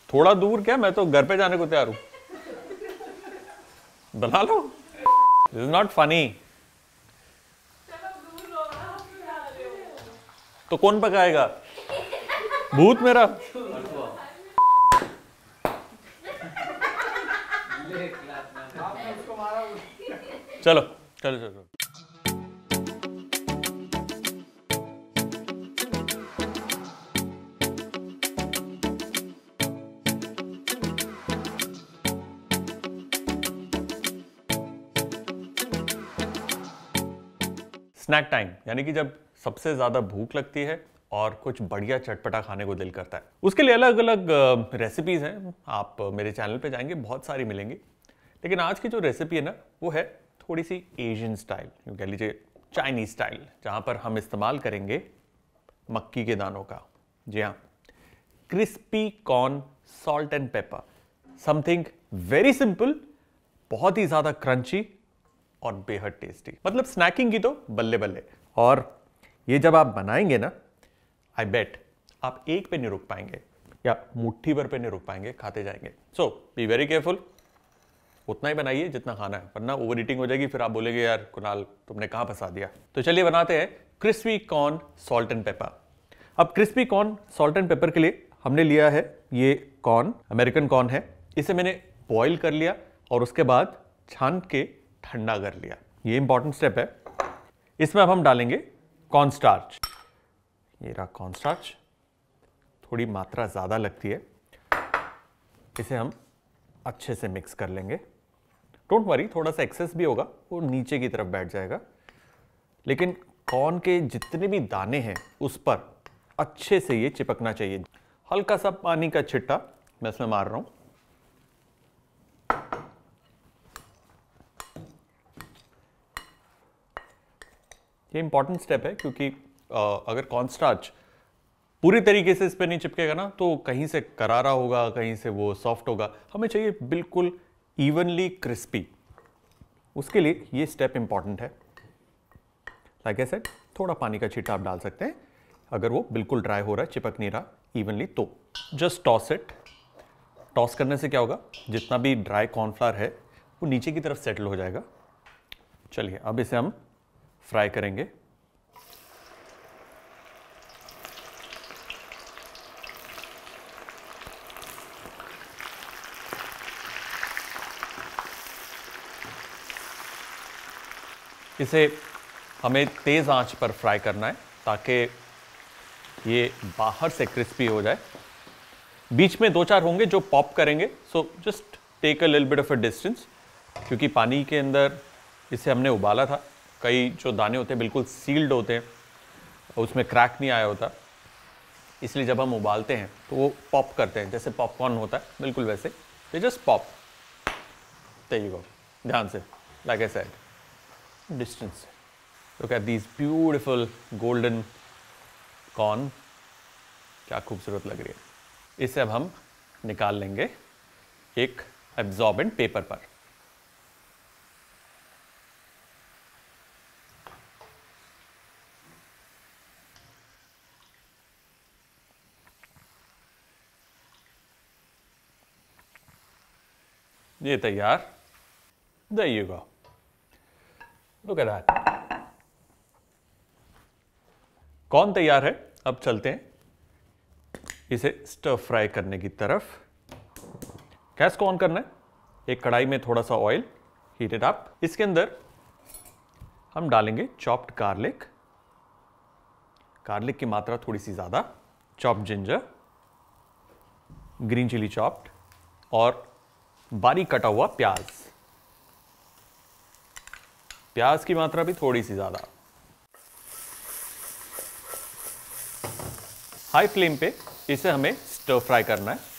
थोड़ा दूर क्या, मैं तो घर पे जाने को तैयार हूं। बना लो, दिस इज नॉट फनी। तो कौन पकाएगा? भूत मेरा। चलो चलो चलो। स्नैक टाइम, यानी कि जब सबसे ज्यादा भूख लगती है और कुछ बढ़िया चटपटा खाने को दिल करता है। उसके लिए अलग अलग रेसिपीज हैं, आप मेरे चैनल पे जाएंगे बहुत सारी मिलेंगी। लेकिन आज की जो रेसिपी है ना, वो है थोड़ी सी एशियन स्टाइल, यूँ कह लीजिए चाइनीज स्टाइल, जहां पर हम इस्तेमाल करेंगे मक्की के दानों का। जी हाँ, crispy corn salt and pepper, something very simple, बहुत ही ज्यादा क्रंची और बेहद टेस्टी। मतलब स्नैकिंग की तो बल्ले बल्ले। और ये जब आप बनाएंगे ना, आई बेट आप एक पे नहीं रुक पाएंगे या मुट्ठी भर पे नहीं रुक पाएंगे, खाते जाएंगे। सो बी वेरी केयरफुल, उतना ही बनाइए जितना खाना है, वरना ओवर ईटिंग हो जाएगी, फिर आप बोलेंगे यार कुणाल तुमने कहां फंसा दिया। तो चलिए बनाते हैं crispy corn salt and pepper. अब crispy corn salt and pepper के लिए हमने लिया है ये कॉर्न, अमेरिकन कॉर्न है। इसे मैंने बॉईल कर लिया और उसके बाद छान के ठंडा कर लिया। ये इंपॉर्टेंट स्टेप है। इसमें अब हम डालेंगे कॉर्न स्टार्च। ये रहा कॉर्न स्टार्च, थोड़ी मात्रा ज्यादा लगती है। इसे हम अच्छे से मिक्स कर लेंगे। डोंट वरी, थोड़ा सा एक्सेस भी होगा, वो नीचे की तरफ बैठ जाएगा, लेकिन कॉर्न के जितने भी दाने हैं उस पर अच्छे से ये चिपकना चाहिए। हल्का सा पानी का छिट्टा मैं इसमें मार रहा हूं। ये इंपॉर्टेंट स्टेप है, क्योंकि अगर कॉर्नस्टार्च पूरी तरीके से इस पे नहीं चिपकेगा ना, तो कहीं से करारा होगा, कहीं से वो सॉफ्ट होगा। हमें चाहिए बिल्कुल इवनली क्रिस्पी। उसके लिए ये स्टेप इंपॉर्टेंट है। लाइक आई सेड, थोड़ा पानी का छींटा आप डाल सकते हैं अगर वो बिल्कुल ड्राई हो रहा है, चिपक नहीं रहा इवनली। तो जस्ट टॉस इट। टॉस करने से क्या होगा, जितना भी ड्राई कॉर्नफ्लावर है वो नीचे की तरफ सेटल हो जाएगा। चलिए अब इसे हम फ्राई करेंगे। इसे हमें तेज आंच पर फ्राई करना है ताकि ये बाहर से क्रिस्पी हो जाए। बीच में दो चार होंगे जो पॉप करेंगे, so just take a little bit of a distance, क्योंकि पानी के अंदर इसे हमने उबाला था। कई जो दाने होते हैं बिल्कुल सील्ड होते हैं, उसमें क्रैक नहीं आया होता, इसलिए जब हम उबालते हैं तो वो पॉप करते हैं, जैसे पॉपकॉर्न होता है बिल्कुल वैसे। They just pop. There you go, ध्यान से, like I said, distance. Look at these beautiful golden corn, क्या खूबसूरत लग रही है। इसे अब हम निकाल लेंगे एक एब्जॉर्बेंट पेपर पर। ये तैयार। There you go. Look at that. Corn तैयार है। अब चलते हैं इसे स्टर फ्राई करने की तरफ। गैस को ऑन करना है। एक कढ़ाई में थोड़ा सा ऑयल, हीट इट अप। इसके अंदर हम डालेंगे चॉप्ड गार्लिक। गार्लिक की मात्रा थोड़ी सी ज्यादा। Chopped ginger, green chilli chopped और बारीक कटा हुआ प्याज। प्याज की मात्रा भी थोड़ी सी ज्यादा। हाई फ्लेम पे इसे हमें स्टर फ्राई करना है।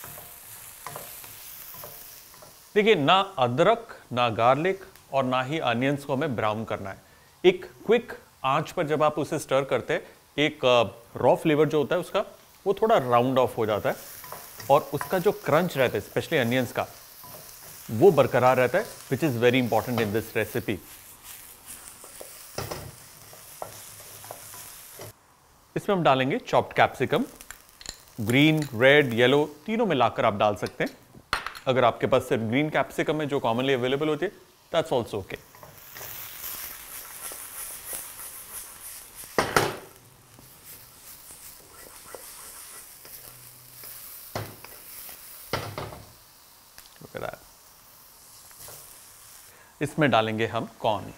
देखिए, ना अदरक, ना गार्लिक और ना ही अनियंस को हमें ब्राउन करना है। एक क्विक आंच पर जब आप उसे स्टर करते हैं, एक रॉ फ्लेवर जो होता है उसका, वो थोड़ा राउंड ऑफ हो जाता है और उसका जो क्रंच रहता है, स्पेशली अनियंस का, वो बरकरार रहता है, which is very important in this recipe. इसमें हम डालेंगे chopped capsicum, green, red, yellow तीनों मिलाकर आप डाल सकते हैं। अगर आपके पास सिर्फ ग्रीन कैप्सिकम है जो कॉमनली अवेलेबल होती है, दैट्स ऑल्सो ओके। इसमें डालेंगे हम कॉर्न।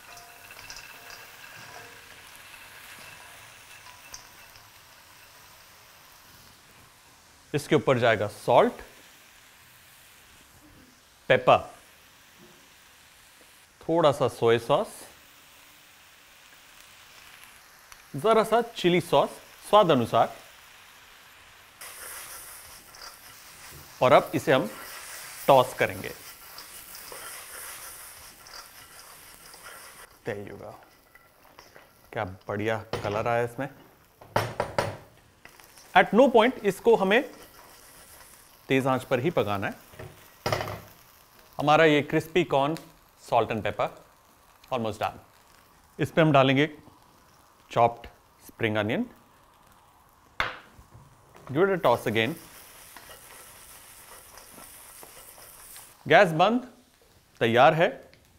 इसके ऊपर जाएगा सॉल्ट, पेपर, थोड़ा सा सोया सॉस, जरा सा चिली सॉस स्वाद अनुसार, और अब इसे हम टॉस करेंगे। There you go. क्या बढ़िया कलर आया इसमें। एट नो पॉइंट इसको हमें तेज आंच पर ही पकाना है। हमारा ये crispy corn, salt and pepper almost done. इस पे हम डालेंगे chopped spring onion, give it a toss again. Gas बंद, तैयार है।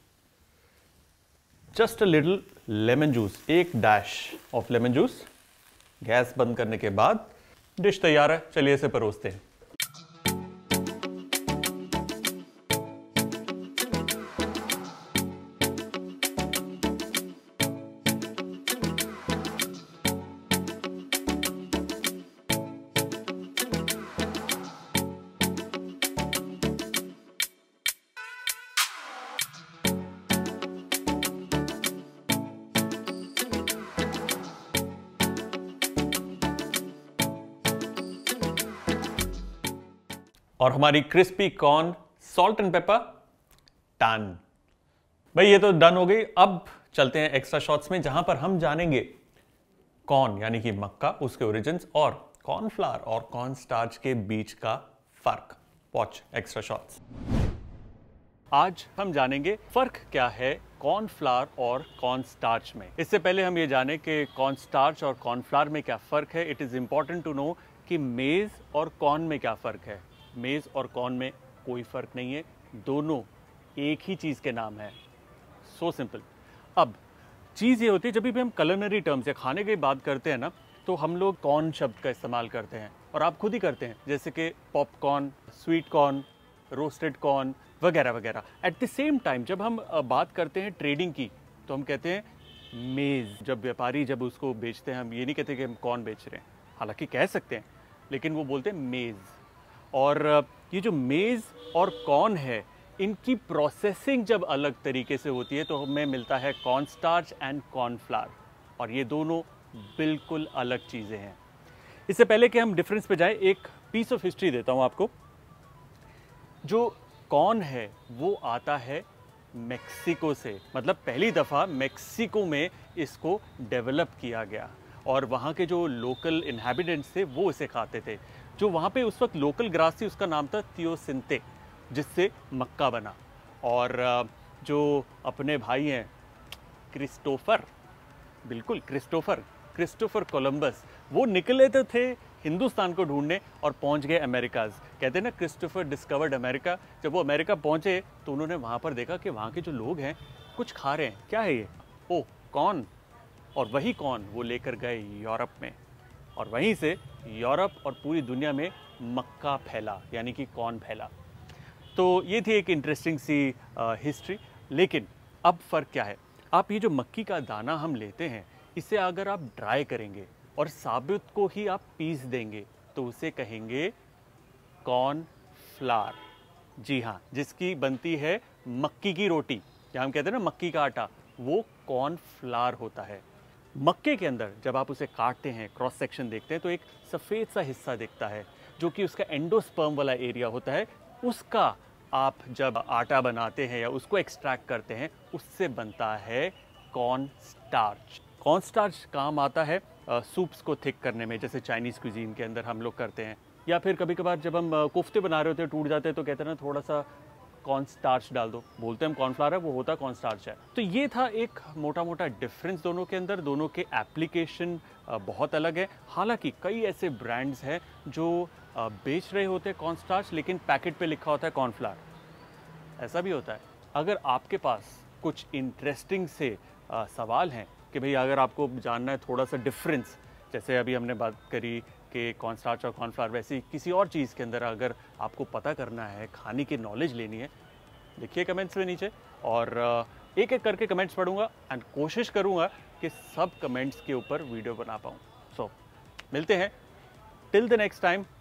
Just a little lemon juice, एक dash of lemon juice. Gas बंद करने के बाद डिश तैयार है। चलिए इसे परोसते हैं। और हमारी crispy corn, salt and pepper done. भाई ये तो डन हो गई। अब चलते हैं एक्स्ट्रा शॉट्स में, जहां पर हम जानेंगे कॉर्न यानी कि मक्का, उसके ओरिजिन्स और कॉर्नफ्लावर और कॉर्न स्टार्च के बीच का फर्क। Watch extra shots. आज हम जानेंगे फर्क क्या है कॉर्नफ्लावर और कॉर्न स्टार्च में। इससे पहले हम ये जाने कि कॉर्न स्टार्च और कॉर्नफ्लावर में क्या फर्क है। It is important to know कि मेज और कॉर्न में क्या फर्क है। मेज और कॉर्न में कोई फर्क नहीं है, दोनों एक ही चीज के नाम है। So simple. अब चीज ये होती है, जब भी हम कलिनरी टर्म्स या खाने की बात करते हैं ना, तो हम लोग कॉर्न शब्द का इस्तेमाल करते हैं, और आप खुद ही करते हैं, जैसे कि popcorn, sweet corn, roasted corn वगैरह वगैरह। एट द सेम टाइम जब हम बात करते हैं ट्रेडिंग की, तो हम कहते हैं मेज। जब व्यापारी जब उसको बेचते हैं, हम ये नहीं कहते कि हम कॉर्न बेच रहे हैं, हालांकि कह सकते हैं, लेकिन वो बोलते हैं मेज। और ये जो मेज और कॉर्न है, इनकी प्रोसेसिंग जब अलग तरीके से होती है तो हमें मिलता है कॉर्न स्टार्च एंड कॉर्नफ्लावर, और ये दोनों बिल्कुल अलग चीज़ें हैं। इससे पहले कि हम डिफरेंस पे जाएं, एक पीस ऑफ हिस्ट्री देता हूं आपको। जो कॉर्न है वो आता है मेक्सिको से, मतलब पहली दफ़ा मेक्सिको में इसको डेवलप किया गया, और वहाँ के जो लोकल इन्हेबिटेंट्स थे वो इसे खाते थे। जो वहाँ पे उस वक्त लोकल ग्रास थी, उसका नाम था थियोसिंते, जिससे मक्का बना। और जो अपने भाई हैं क्रिस्टोफर, बिल्कुल क्रिस्टोफर कोलंबस, वो निकले तो थे हिंदुस्तान को ढूंढने और पहुंच गए अमेरिकाज। कहते हैं ना, क्रिस्टोफर डिस्कवर्ड अमेरिका। जब वो अमेरिका पहुंचे तो उन्होंने वहाँ पर देखा कि वहाँ के जो लोग हैं कुछ खा रहे हैं। क्या है ये? Oh, corn. और वही कॉर्न वो लेकर गए यूरोप में, और वहीं से यूरोप और पूरी दुनिया में मक्का फैला, यानी कि कॉर्न फैला। तो ये थी एक इंटरेस्टिंग सी हिस्ट्री। लेकिन अब फ़र्क क्या है? आप ये जो मक्की का दाना हम लेते हैं, इसे अगर आप ड्राई करेंगे और साबुत को ही आप पीस देंगे तो उसे कहेंगे कॉर्न फ्लावर। जी हाँ, जिसकी बनती है मक्की की रोटी, या हम कहते हैं ना मक्की का आटा, वो कॉर्न फ्लावर होता है। मक्के के अंदर जब आप उसे काटते हैं, क्रॉस सेक्शन देखते हैं, तो एक सफ़ेद सा हिस्सा दिखता है जो कि उसका एंडोस्पर्म वाला एरिया होता है। उसका आप जब आटा बनाते हैं या उसको एक्सट्रैक्ट करते हैं, उससे बनता है कॉर्न स्टार्च। कॉर्न स्टार्च काम आता है सूप्स को थिक करने में, जैसे चाइनीज़ क्विजीन के अंदर हम लोग करते हैं, या फिर कभी कभार जब हम कोफ्ते बना रहे होते हैं, टूट जाते हैं, तो कहते हैं ना थोड़ा सा कॉर्न स्टार्च डाल दो, बोलते हैं हम कॉर्नफ्लावर है, वो होता कॉर्न स्टार्च है। तो ये था एक मोटा मोटा डिफरेंस दोनों के अंदर। दोनों के एप्लीकेशन बहुत अलग है। हालांकि कई ऐसे ब्रांड्स हैं जो बेच रहे होते हैं कॉर्न स्टार्च, लेकिन पैकेट पे लिखा होता है कॉर्नफ्लावर। ऐसा भी होता है। अगर आपके पास कुछ इंटरेस्टिंग से सवाल हैं कि भाई अगर आपको जानना है थोड़ा सा डिफरेंस, जैसे अभी हमने बात करी कि कॉर्न स्टार्च और कॉर्नफ्लावर, वैसे ही किसी और चीज़ के अंदर अगर आपको पता करना है, खाने की नॉलेज लेनी है, लिखिए कमेंट्स में नीचे, और एक एक करके कमेंट्स पढ़ूंगा एंड कोशिश करूंगा कि सब कमेंट्स के ऊपर वीडियो बना पाऊँ। सो मिलते हैं, टिल द नेक्स्ट टाइम।